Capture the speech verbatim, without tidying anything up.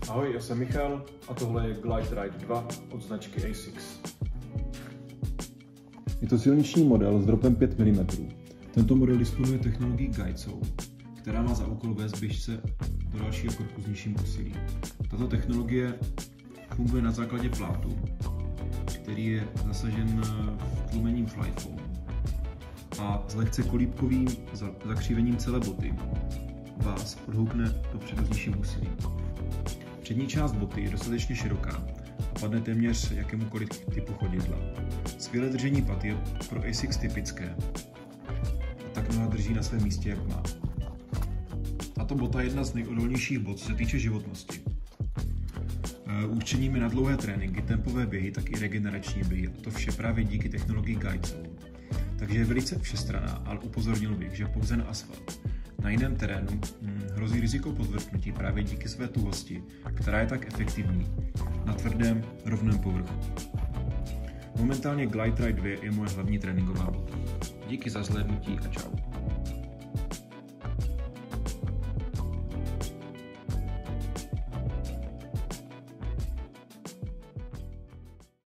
Ahoj, já jsem Michal a tohle je Glide Ride dva od značky Asics. Je to silniční model s dropem pět milimetrů. Tento model disponuje technologií GuideZone, která má za úkol vést běžce do dalšího kroku s nižším úsilím. Tato technologie funguje na základě plátu, který je zasažen tlumením flyfoam a s lehce kolíbkovým zakřívením celé boty vás odhoupne dopředu s nižším úsilím. Přední část boty je dostatečně široká a padne téměř jakémukoliv typu chodidla. Skvělé držení pat je pro Asics typické a tak noha drží na svém místě, jak má. Tato bota je jedna z nejodolnějších bot, co se týče životnosti. Určením je na dlouhé tréninky, tempové běhy, tak i regenerační běhy, a to vše právě díky technologii GuideZone. Takže je velice všestranná, ale upozornil bych, že pouze na asfalt. Na jiném terénu hm, hrozí riziko podvrtnutí právě díky své tuhosti, která je tak efektivní na tvrdém, rovném povrchu. Momentálně Glide Ride dva je moje hlavní tréninková bota. Díky za zhlédnutí a čau.